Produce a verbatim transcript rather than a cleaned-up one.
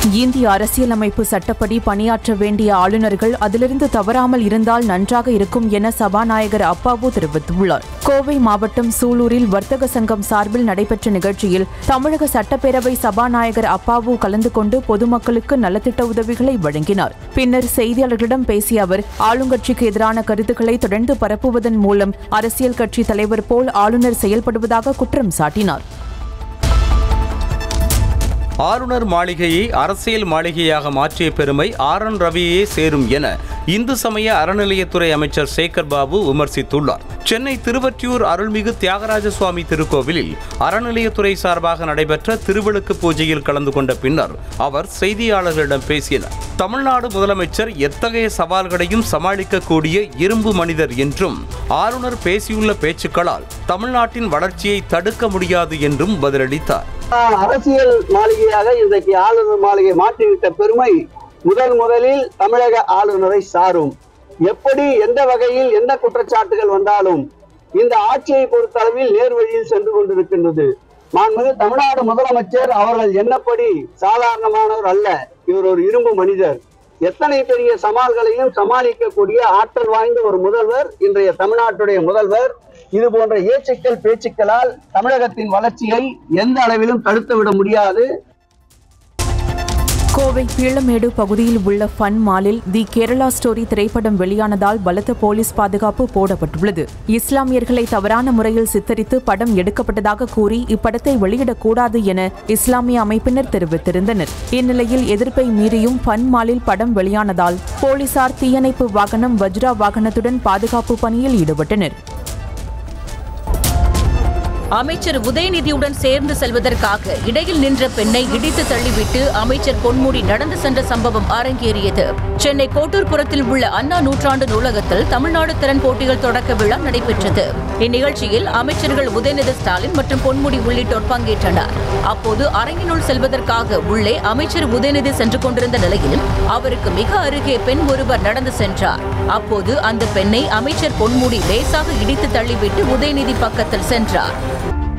இந்திய அரசியலமைப்பு சட்டப்படி பணியாற்ற வேண்டிய ஆளுநர்கள் அதிலிருந்து தவறாமல் இருந்தால் நன்றாக இருக்கும் என சபாநாயகர் அப்பாவு தெரிவித்துள்ளார். கோவை மாவட்டம் சூலூரில் வர்த்தக சங்கம் சார்பில் நடைபெற்ற நிகழ்ச்சியில் தமிழக சட்டப்பேரவை சபாநாயகர் அப்பாவு கலந்து கொண்டு பொதுமக்களுக்கு நலத்திட்ட உதவிகளை வழங்கினார். பின்னர் செய்தியாளர்களிடம் பேசிய அவர், ஆளுங்கட்சிக்கு எதிரான கருத்துக்களை தொடர்ந்து பரப்புவதன் மூலம் அரசியல் கட்சி தலைவர் போல் ஆளுநர் செயல்படுவதாக குற்றம் சாட்டினார். ஆளுநர் மாளிகையை அரசியல் மாளிகையாக மாற்றிய பெருமை ஆர் என் ரவியே சேரும் என இந்து சமய அறநிலையத்துறை அமைச்சர் சேகர் பாபு விமர்சித்துள்ளார். சென்னை திருவொற்றியூர் அருள்மிகு தியாகராஜ சுவாமி திருக்கோவிலில் அறநிலையத்துறை சார்பாக நடைபெற்ற திருவிளக்கு பூஜையில் கலந்து கொண்ட பின்னர் அவர் செய்தியாளர்களிடம் பேசினார். தமிழ்நாடு முதலமைச்சர் எத்தகைய சவால்களையும் சமாளிக்கக்கூடிய இரும்பு மனிதர் என்றும் ஆளுநர் பேசியுள்ள பேச்சுக்களால் தமிழ்நாட்டின் வளர்ச்சியை தடுக்க முடியாது என்றும் பதிலளித்தார். அரசியல் மாளிகையாக இன்றைக்கு ஆளுநர் மாளிகை மாற்றிவிட்ட பெருமை முதல் முதலில் தமிழக ஆளுநரை சாரும். எப்படி எந்த வகையில் என்ன குற்றச்சாட்டுகள் வந்தாலும் இந்த ஆட்சியை பொறுத்தளவில் நேர் வழியில் சென்று கொண்டிருக்கின்றது. மாண்புமிகு தமிழ்நாடு முதலமைச்சர் அவர்கள் என்னப்படி சாதாரணமானவர் அல்ல, இவர் ஒரு இரும்பு மனிதர். எத்தனை பெரிய சவால்களையும் சமாளிக்கக்கூடிய ஆற்றல் வாய்ந்த ஒரு முதல்வர் இன்றைய தமிழ்நாட்டுடைய முதல்வர். இது போன்ற ஏச்சுக்கள் பேச்சுக்களால் தமிழகத்தின் வளர்ச்சியை எந்த அளவிலும் தடுத்துவிட முடியாது. கோவை பீளமேடு பகுதியில் உள்ள ஃபன் மாலில் தி கேரளா ஸ்டோரி திரைப்படம் வெளியானதால் பலத்த போலீஸ் பாதுகாப்பு போடப்பட்டுள்ளது. இஸ்லாமியர்களை தவறான முறையில் சித்தரித்து படம் எடுக்கப்பட்டதாக கூறி இப்படத்தை வெளியிடக்கூடாது என இஸ்லாமிய அமைப்பினர் தெரிவித்திருந்தனர். இந்நிலையில் எதிர்ப்பை மீறியும் ஃபன் மாலில் படம் வெளியானதால் போலீசார் தீயணைப்பு வாகனம் வஜ்ரா வாகனத்துடன் பாதுகாப்பு பணியில் ஈடுபட்டனர். அமைச்சர் உதயநிதியுடன் சேர்ந்து செல்வதற்காக இடையில் நின்ற பெண்ணை இடித்து தள்ளிவிட்டு அமைச்சர் பொன்முடி நடந்து சென்ற சம்பவம் அரங்கேறியது. சென்னை கோட்டூர்புரத்தில் உள்ள அண்ணா நூற்றாண்டு நூலகத்தில் தமிழ்நாடு திறன் போட்டிகள் தொடக்க விழா நடைபெற்றது. இந்நிகழ்ச்சியில் அமைச்சர்கள் உதயநிதி ஸ்டாலின் மற்றும் பொன்முடி உள்ளிட்டோர் பங்கேற்றனர். அப்போது அரங்கினுள் செல்வதற்காக உள்ளே அமைச்சர் உதயநிதி சென்று கொண்டிருந்த நிலையில் அவருக்கு மிக அருகே பெண் ஒருவர் நடந்து சென்றார். அப்போது அந்த பெண்ணை அமைச்சர் பொன்முடி லேசாக இடித்து தள்ளிவிட்டு உதயநிதி பக்கத்தில் சென்றார்.